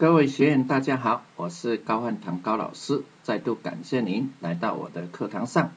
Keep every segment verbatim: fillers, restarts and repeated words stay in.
各位学员大家好，我是高汉堂高老师，再度感谢您来到我的课堂上。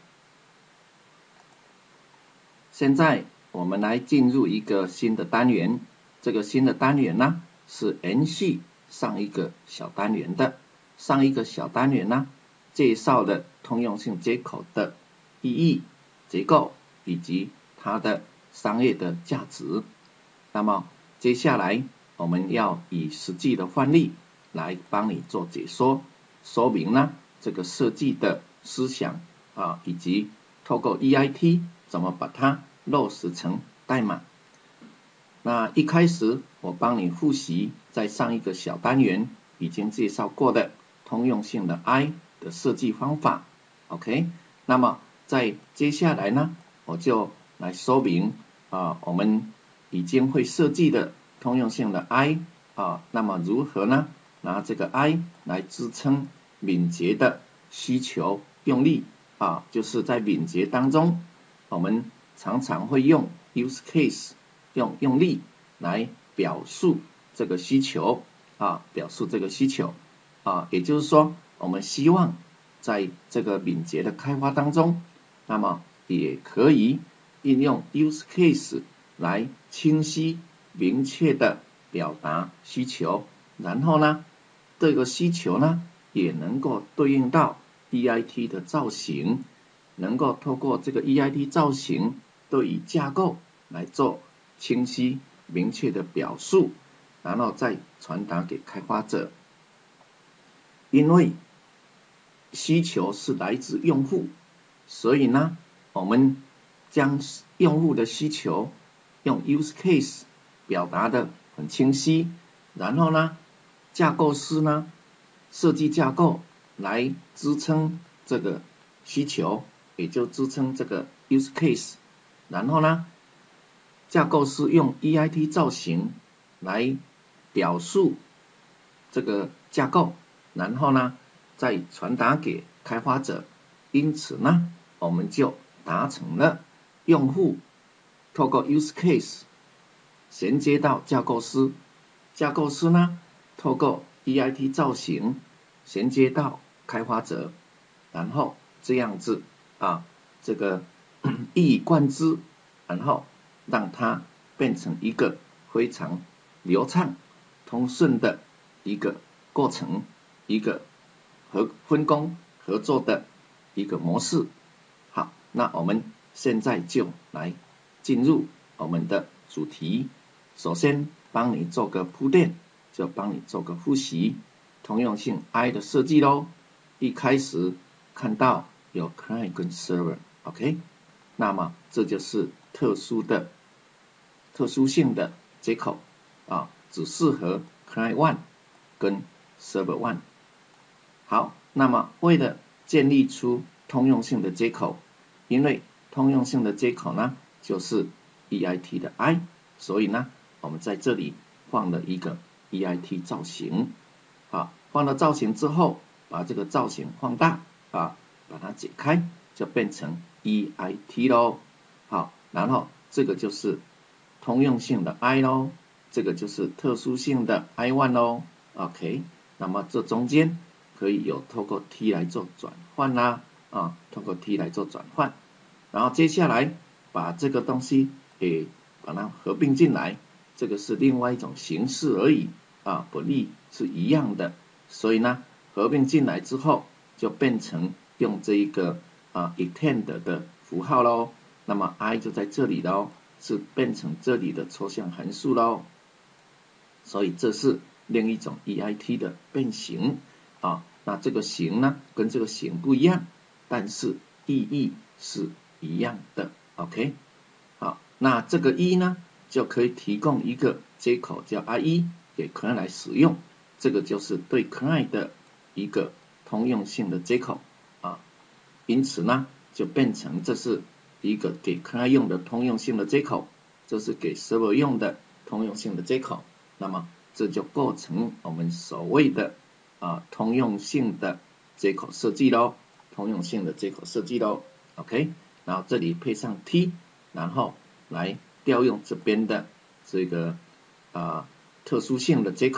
现在我们来进入一个新的单元，这个新的单元呢是延续上一个小单元的。上一个小单元呢介绍了通用性接口的意义、结构以及它的商业的价值。那么接下来我们要以实际的范例来帮你做解说，说明呢这个设计的思想啊，以及透过 E I T 怎么把它落实成代码。那一开始我帮你复习在上一个小单元已经介绍过的通用性的 I 的设计方法 OK， 那么在接下来呢我就来说明啊我们已经会设计的通用性的 I 啊，那么如何呢拿这个 I 来支撑敏捷的需求用力啊，就是在敏捷当中我们常常会用 use case 用用力来表述这个需求啊，表述这个需求啊，也就是说我们希望在这个敏捷的开发当中，那么也可以应用 use case 来清晰明确的表达需求，然后呢这个需求呢也能够对应到 E I T 的造型，能够透过这个 E I T 造型对于架构来做清晰明确的表述，然后再传达给开发者。因为需求是来自用户，所以呢我们将用户的需求用 use case 表达的很清晰，然后呢架构师呢设计架构来支撑这个需求，也就支撑这个 use case， 然后呢架构师用 E I T 造型来表述这个架构，然后呢再传达给开发者，因此呢我们就达成了用户透过 use case 衔接到架构师，架构师呢透过 E I T 造型衔接到开发者，然后这样子啊这个一以贯之，然后让它变成一个非常流畅通顺的一个过程，一个和分工合作的一个模式。好，那我们现在就来进入我们的主题。首先帮你做个铺垫，就帮你做个复习通用性 I 的设计咯。一开始看到有 client 跟 server OK， 那么这就是特殊的特殊性的接口啊，只适合 client one 跟 server one。 好，那么为了建立出通用性的接口，因为通用性的接口呢就是 E I T 的 I， 所以呢我们在这里放了一个 E I T 造型。好，放了造型之后，把这个造型放大啊，把它解开，就变成 E I T 咯。好，然后这个就是通用性的 I 咯，这个就是特殊性的 I one 咯 OK， 那么这中间可以有透过 T 来做转换啦啊，透过 T 来做转换，然后接下来把这个东西给把它合并进来，这个是另外一种形式而已啊，本意是一样的，所以呢合并进来之后就变成用这一个啊 extend 的符号咯，那么 I 就在这里咯，是变成这里的抽象函数咯，所以这是另一种 E I T 的变形啊，那这个形呢跟这个形不一样，但是意义是一样的 OK。 好，那这个一呢就可以提供一个接口叫 I 一 给 client 来使用，这个就是对 client 的一个通用性的接口啊，因此呢就变成这是一个给 client 用的通用性的接口，这是给 server 用的通用性的接口，那么这就构成我们所谓的啊通用性的接口设计咯，通用性的接口设计咯 OK， 然后这里配上 T， 然后来调用这边的这个啊特殊性的接口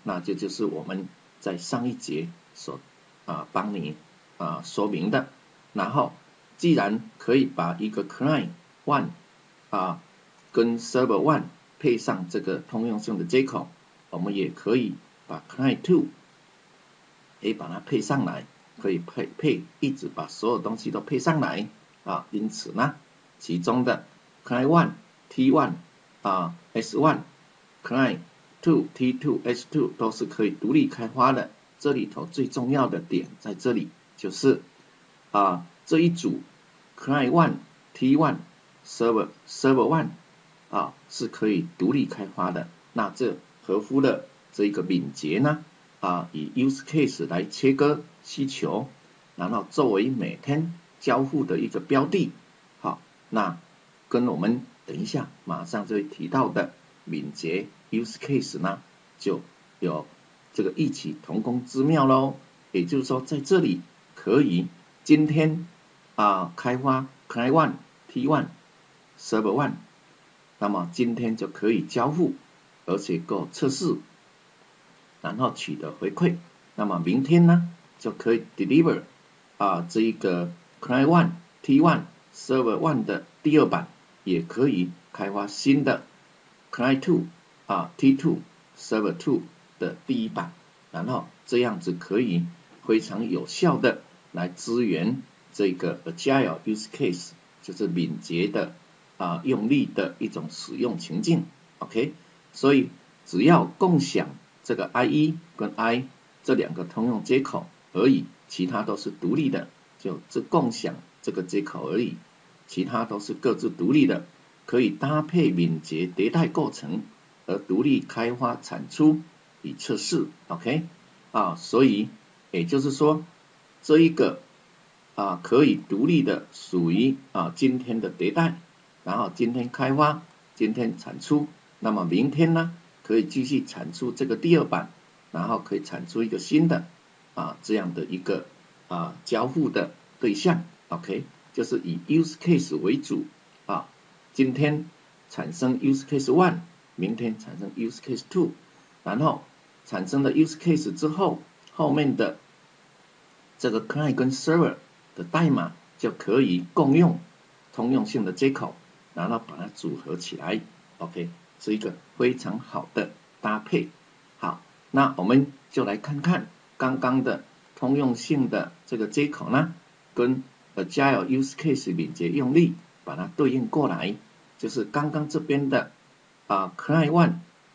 那这就是我们在上一节所啊帮你啊说明的。然后既然可以把一个 client one 啊跟 server one 配上这个通用性的接口，我们也可以把 client two 也把它配上来，可以配配一直把所有东西都配上来啊。因此呢，其中的 client one T one 啊 S one client two T two S two 都是可以独立开发的。这里头最重要的点在这里，就是啊这一组 client one T one server server one 啊是可以独立开发的。那这合乎了这一个敏捷呢啊以 use case 来切割需求，然后作为每天交付的一个标的。好，那跟我们等一下马上就会提到的敏捷 use case 呢，就有这个异曲同工之妙咯。也就是说，在这里可以今天啊开发 client one T one server one， 那么今天就可以交付，而且够测试，然后取得回馈。那么明天呢就可以 deliver 啊这一个 client one T one server one 的第二版，也可以开发新的 client two 啊 T two server two 的第一版，然后这样子可以非常有效的来支援这个 agile use case， 就是敏捷的啊用力的一种使用情境。 OK， 所以只要共享这个 I E 跟 I 这两个通用接口而已，其他都是独立的，就只共享这个接口而已，其他都是各自独立的，可以搭配敏捷迭代过程而独立开发产出与测试。 OK 啊，所以也就是说这一个啊可以独立的属于啊今天的迭代，然后今天开发，今天产出，那么明天呢可以继续产出这个第二版，然后可以产出一个新的啊这样的一个啊交付的对象。 OK， 就是以 use case 为主啊，今天产生 use case one， 明天产生 use case two， 然后产生了 use case 之后，后面的这个 client 跟 server 的代码就可以共用通用性的接口，然后把它组合起来。 OK， 是一个非常好的搭配。好，那我们就来看看刚刚的通用性的这个接口呢，跟 agile use case 敏捷用力把它对应过来，就是刚刚这边的啊 client one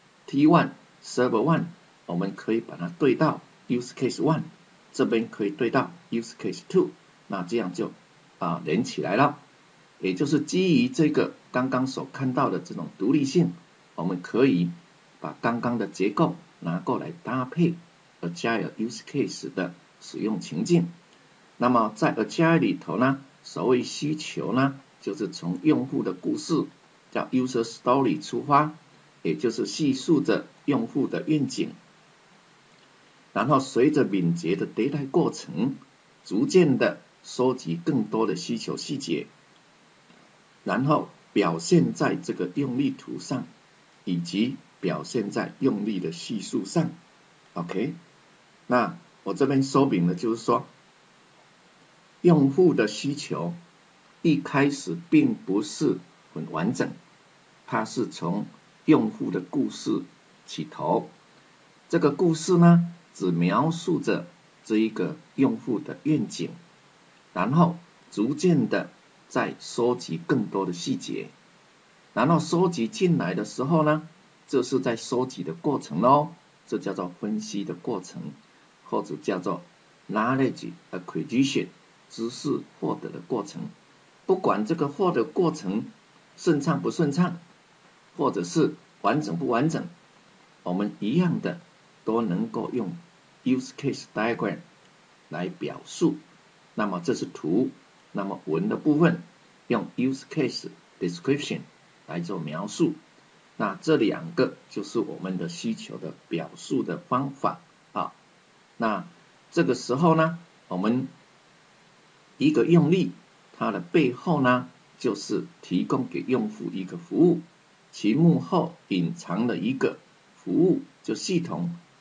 T one server one， 我们可以把它对到 use case one， 这边可以对到 use case two， 那这样就啊连起来了。也就是基于这个刚刚所看到的这种独立性，我们可以把刚刚的结构拿过来搭配 agile use case 的使用情境。那么在 agile 里头呢，所谓需求呢，就是从用户的故事叫 user story 出发，也就是叙述着用户的愿景，然后随着敏捷的迭代过程，逐渐的收集更多的需求细节，然后表现在这个用力图上，以及表现在用力的叙述上。 OK， 那我这边说明的就是说，用户的需求一开始并不是很完整，它是从用户的故事起头，这个故事呢只描述着这一个用户的愿景，然后逐渐的再收集更多的细节，然后收集进来的时候呢，这是在收集的过程咯，这叫做分析的过程，或者叫做 knowledge acquisition 知识获得的过程。不管这个获得过程顺畅不顺畅，或者是完整不完整，我们一样的都能够用 use case diagram 来表述。那么这是图，那么文的部分用 use case description 来做描述。那这两个就是我们的需求的表述的方法啊。那这个时候呢，我们一个用力，它的背后呢，就是提供给用户一个服务，其幕后隐藏了一个服务，就系统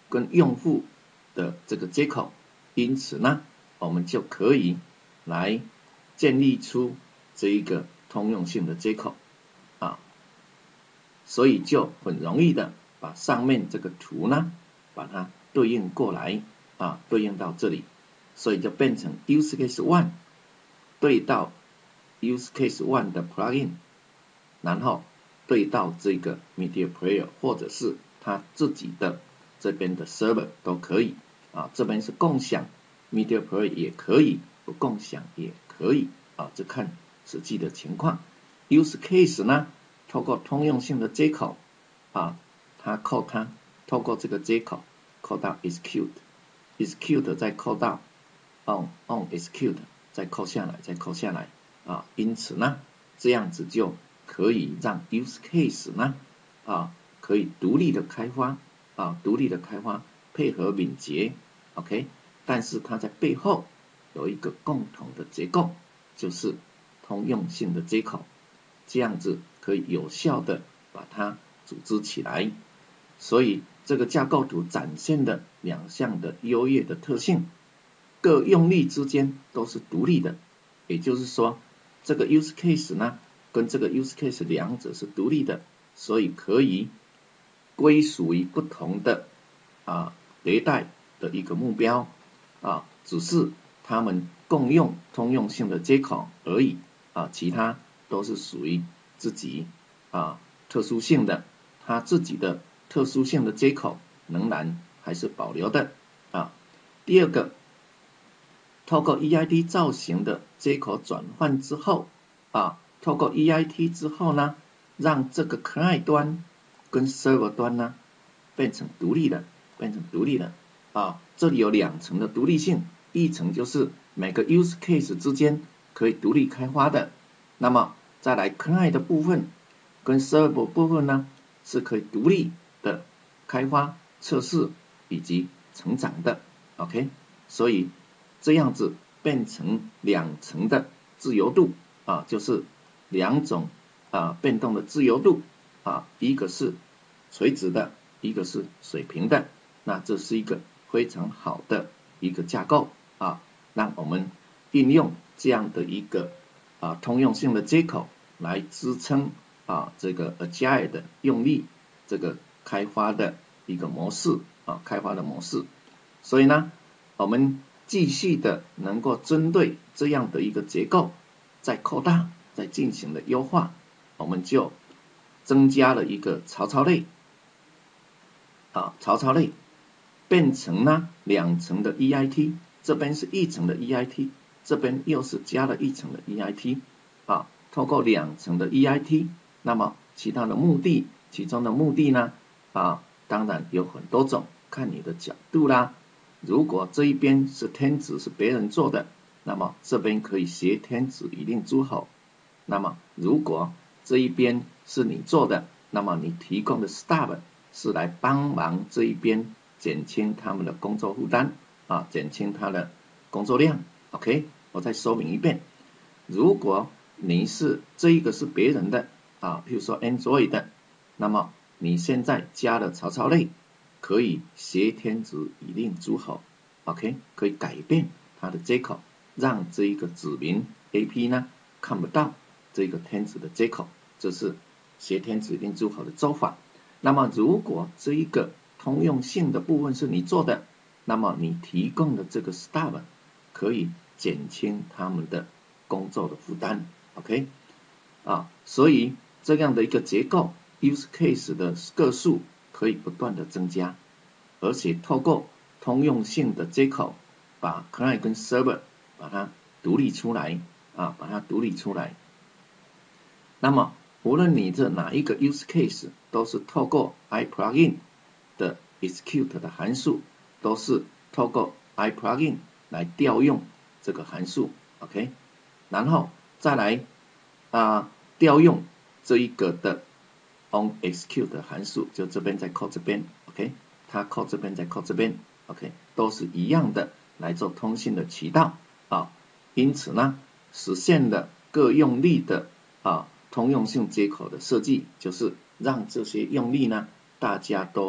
跟用户的这个接口，因此呢，我们就可以来建立出这一个通用性的接口啊，所以就很容易的把上面这个图呢，把它对应过来啊，对应到这里，所以就变成 use case one 对到 use case one 的 plugin， 然后对到这个 media player 或者是它自己的这边的 server 都可以啊，这边是共享 media player 也可以，不共享也可以啊，这看实际的情况。use case 呢，透过通用性的接口啊，它扣它透过这个接口扣到 execute， execute 再扣到 on on execute， 再扣下来，再扣下来啊，因此呢，这样子就可以让 use case 呢啊可以独立的开发啊，独立的开发配合敏捷 ，OK， 但是它在背后有一个共同的结构，就是通用性的接口，这样子可以有效的把它组织起来。所以这个架构图展现的两项的优越的特性，各用例之间都是独立的，也就是说，这个 use case 呢跟这个 use case 两者是独立的，所以可以归属于不同的啊迭代的一个目标啊，只是它们共用通用性的接口而已啊，其他都是属于自己啊特殊性的，它自己的特殊性的接口仍然还是保留的啊。第二个，透过 E I T 造型的接口转换之后啊，透过 E I T 之后呢，让这个 client 端跟 server 端呢变成独立的，变成独立的啊。这里有两层的独立性，一层就是每个 use case 之间可以独立开发的，那么再来 client 的部分跟 server 部分呢是可以独立的开发、测试以及成长的 ，OK， 所以这样子变成两层的自由度啊，就是两种啊变动的自由度啊，一个是垂直的，一个是水平的，那这是一个非常好的一个架构啊，让我们应用这样的一个啊通用性的接口来支撑啊这个 Agile 的用力，这个开发的一个模式啊，开发的模式。所以呢，我们继续的能够针对这样的一个结构再扩大，再进行的优化，我们就增加了一个槽槽类啊，槽槽类变成呢两层的 E I T， 这边是一层的 E I T， 这边又是加了一层的 E I T 啊，透过两层的 E I T， 那么其他的目的，其中的目的呢啊，当然有很多种，看你的角度啦。如果这一边是天子是别人做的，那么这边可以挟天子以令诸侯。那么如果这一边是你做的，那么你提供的 staff 是来帮忙这一边减轻他们的工作负担啊，减轻他的工作量。OK， 我再说明一遍，如果你是这一个是别人的啊，譬如说 Android 的，那么你现在加了槽槽类，可以挟天子以令诸侯 ，OK， 可以改变它的接口，让这一个子民 A P 呢看不到这个天子的接口，这是挟天子以令诸侯的做法。那么如果这一个通用性的部分是你做的，那么你提供的这个 staff 可以减轻他们的工作的负担 ，OK， 啊，所以这样的一个结构 ，use case 的个数可以不断的增加，而且透过通用性的接口，把 client 跟 server 把它独立出来啊，把它独立出来。那么无论你这哪一个 use case， 都是透过 iPlugin 的 execute 的函数，都是透过 iPlugin 来调用这个函数 ，OK， 然后再来啊调用这一个的 onExecute 的函数，就这边再扣这边 ，OK， 它扣这边再扣这边 ，OK， 都是一样的来做通信的渠道啊，因此呢，实现了各用例的啊通用性接口的设计，就是让这些用例呢大家都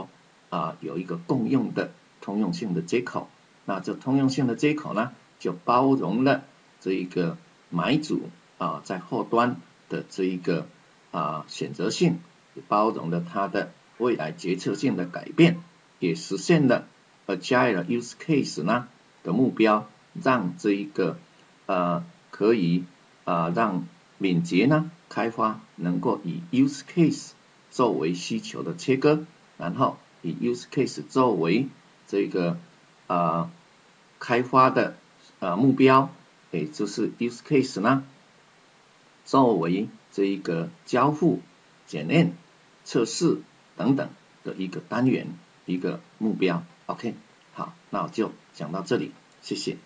啊有一个共用的通用性的接口。那这通用性的接口呢，就包容了这一个买主啊在后端的这一个啊选择性，也包容了它的未来决策性的改变，也实现了 Agile Use Case 呢的目标，让这一个呃可以啊让敏捷呢开发能够以 Use Case 作为需求的切割，然后以 Use Case 作为这个啊开发的呃目标，也就是 Use Case 呢作为这一个交付、检验、测试等等的一个单元，一个目标。OK， 好，那我就讲到这里，谢谢。